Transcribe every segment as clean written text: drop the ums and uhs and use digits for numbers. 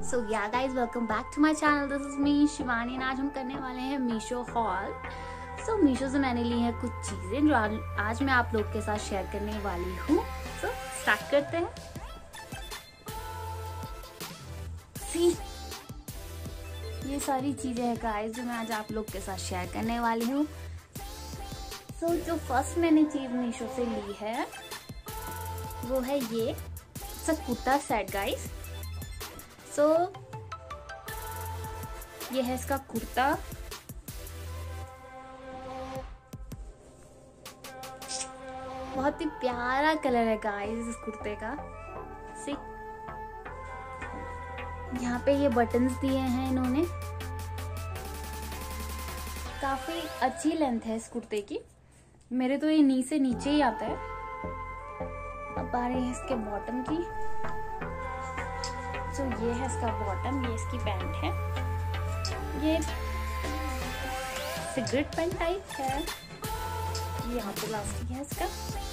So yeah guys welcome back to my channel. This is me Shivani. आज हम करने वाले हैं मीशो हॉल। सो मीशो से मैंने ली है कुछ चीजें जो आज मैं आप लोग के साथ शेयर करने वाली हूँ। सो स्टार्ट करते हैं। सी ये सारी चीजें हैं गाइज जो मैं आज आप लोग के साथ शेयर करने वाली हूँ। सो जो फर्स्ट मैंने चीज मीशो से ली है वो है ये कुर्ता सेट गाइज। सो ये है इसका कुर्ता। बहुत ही प्यारा कलर है गाइस इस कुर्ते का। सी यहाँ पे ये बटन्स दिए हैं इन्होंने। काफी अच्छी लेंथ है इस कुर्ते की। मेरे तो ये नी से नीचे ही आता है। अब आ रही है इसके बॉटम की। तो ये है इसका बॉटम, ये इसकी पैंट है। ये सिगरेट पैंट टाइप है। ये यहाँ पे इलास्टिक है इसका।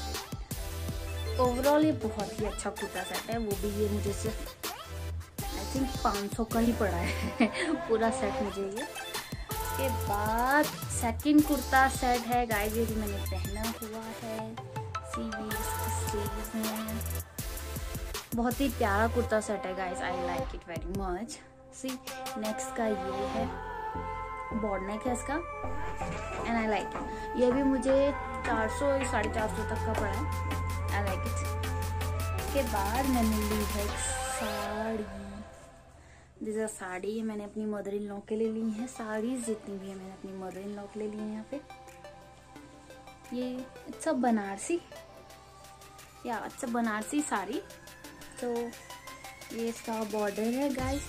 ओवरऑल ये बहुत ही अच्छा कुर्ता सेट है। वो भी ये मुझे सिर्फ आई थिंक 500 का ही पड़ा है पूरा सेट मुझे ये। इसके बाद सेकंड कुर्ता सेट है गाइस, ये भी मैंने पहना हुआ है। स्लीव्स में बहुत ही प्यारा कुर्ता सेट है guys. I like it very much. See next का ये है, बॉर्ड नेक है इसका एंड आई लाइक इट। ये भी मुझे 400 450 तक का पड़ा है। I like it. इसके बाद मैंने ली है एक साड़ी। जैसे साड़ी मैंने अपनी मदर इन लॉ के लिए ली है। साड़ीज जितनी भी है मैंने अपनी मदर इन लॉ के लिए ली है। यहाँ पे ये अच्छा बनारसी या अच्छा बनारसी साड़ी। तो ये इसका बॉर्डर है guys.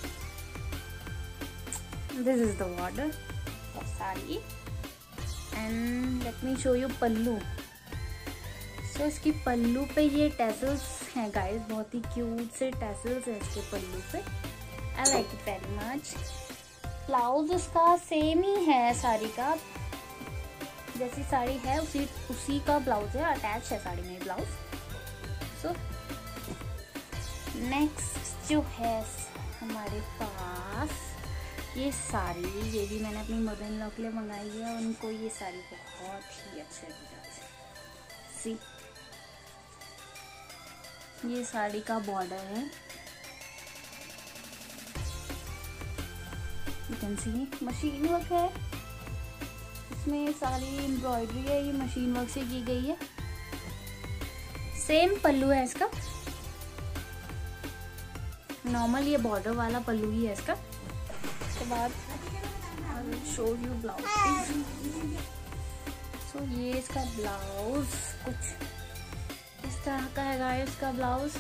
This is the border of sari and let me show you pallu. So इसकी पल्लू पे ये टैसल्स हैं गाइस। बहुत ही क्यूट से टैसल्स है इसके पल्लू पे। I like it very much. Blouse इसका सेम ही है साड़ी का। जैसी साड़ी है उसी का ब्लाउज है। अटैच है साड़ी में ब्लाउज। सो नेक्स्ट जो है हमारे पास ये साड़ी। ये भी मैंने अपनी मदर इन लॉ के लिए मंगाई है। उनको ये साड़ी बहुत ही अच्छे लगी। सी ये साड़ी का बॉर्डर है। You can see machine work है इसमें। सारी एम्ब्रॉयडरी है, ये मशीन वर्क से की गई है। सेम पल्लू है इसका। नॉर्मल ये बॉर्डर वाला पल्लू ही है इसका। उसके बाद शो यू ब्लाउज। सो ये इसका ब्लाउज कुछ इस तरह का है गाइस। इसका ब्लाउज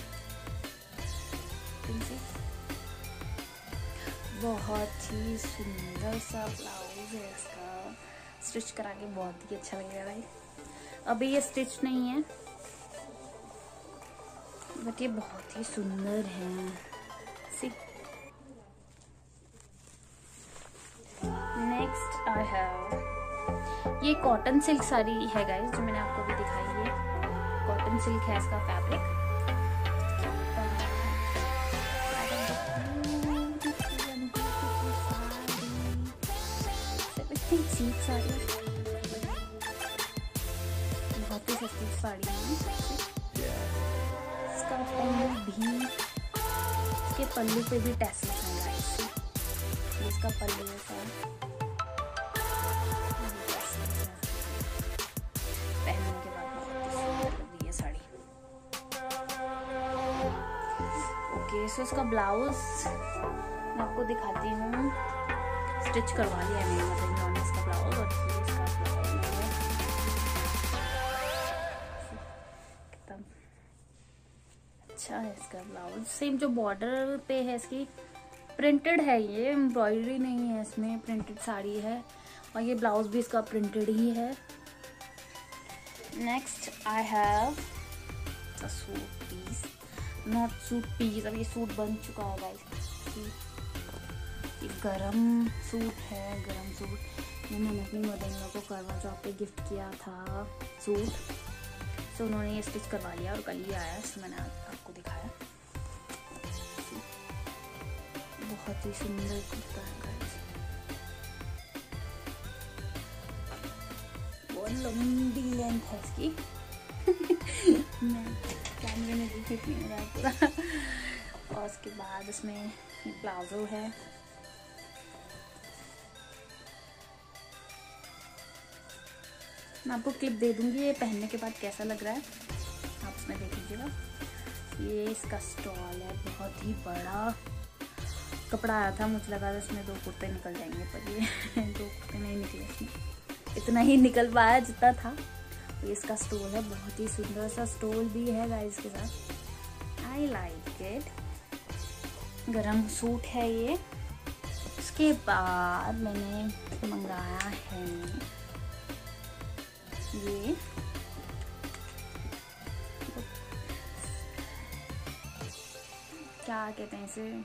बहुत ही सुंदर सा ब्लाउज है इसका। स्टिच करा के बहुत ही अच्छा लगेगा भाई। अभी ये स्टिच नहीं है बट ये बहुत ही सुंदर है। नेक्स्ट आई हैव ये कॉटन सिल्क साड़ी है गाइस जो मैंने आपको भी दिखाई है। कॉटन सिल्क है इसका फैब्रिक। चीप साड़ी, बहुत ही सस्ती साड़ी है। इसका पल्लू भी, इसके पल्लू पे भी टैसल्स हैं गाइस। इसका पल्लू है सारा। पहनने के बाद बहुत सुंदर लग रही है साड़ी। ओके सो इसका ब्लाउज मैं आपको दिखाती हूँ। स्टिच करवा लिया है मैंने मदर इन लॉ ने इसका ब्लाउज। और ये इसका ब्लाउज है। एकदम अच्छा है इसका ब्लाउज। सेम जो बॉर्डर पे है इसकी प्रिंटेड है, ये एम्ब्रॉयडरी नहीं है इसमें। प्रिंटेड साड़ी है और ये ब्लाउज भी इसका प्रिंटेड ही है। Next I have a suit piece, not suit piece. अब ये सूट बन चुका है गाइस। ये गरम सूट है, गरम सूट। ये मैंने अपनी मदर इन लॉ को करवा चौथ पे गिफ्ट किया था सूट। तो उन्होंने ये स्टिच करवा लिया और कल ही आया। तो मैंने आपको दिखाया। बहुत ही सुंदर कुर्ता है गाइस। बहुत लंबी लेंथ है इसकी। मैं कैमरे में भी फिट नहीं हो रहा है पूरा। और उसके बाद इसमें प्लाजो है। मैं आपको क्लिप दे दूंगी ये पहनने के बाद कैसा लग रहा है, आप उसमें देख लीजिएगा। ये इसका स्टॉल है, बहुत ही बड़ा। कपड़ा आया था, मुझे लगा था इसमें 2 कुर्ते निकल जाएंगे, पर ये 2 कुर्ते नहीं निकले इसमें, इतना ही निकल पाया जितना था। तो इसका स्टॉल है, बहुत ही सुंदर सा स्टॉल भी है गाइस के साथ। I like it. गरम सूट है ये। उसके बाद मैंने मंगाया है ये क्या कहते हैं इसे,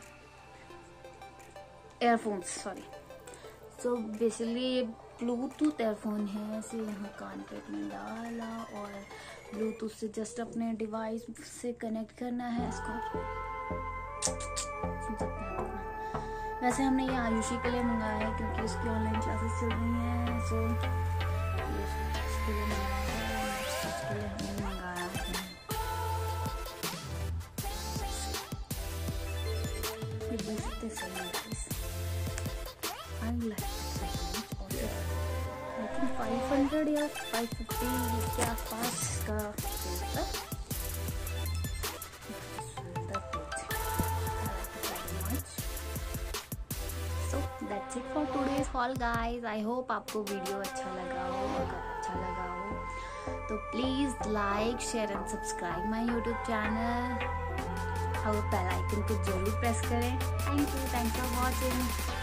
एयरफोन्स, सॉरी। सो बेसिकली ये ब्लूटूथ एयरफोन है। इसे यहाँ कान पे में डाला और ब्लूटूथ से जस्ट अपने डिवाइस से कनेक्ट करना है इसको। सुन सकते हैं आप। वैसे हमने ये आयुषी के लिए मंगाया है क्योंकि उसकी ऑनलाइन क्लासेस चल रही हैं। सो इसके लिए मंगाया है, इसके लिए हमने मंगाया है। ये बहुत ही सही है। I like it so much। I think 500 या 550 के आसपास का था। So that's it for today's haul guys। I hope आपको वीडियो अच्छा लगा हो। अगर अच्छा लगा हो तो please like, share and subscribe my YouTube channel और बेल आइकन को जरूर प्रेस करें। Thank you, thanks for watching.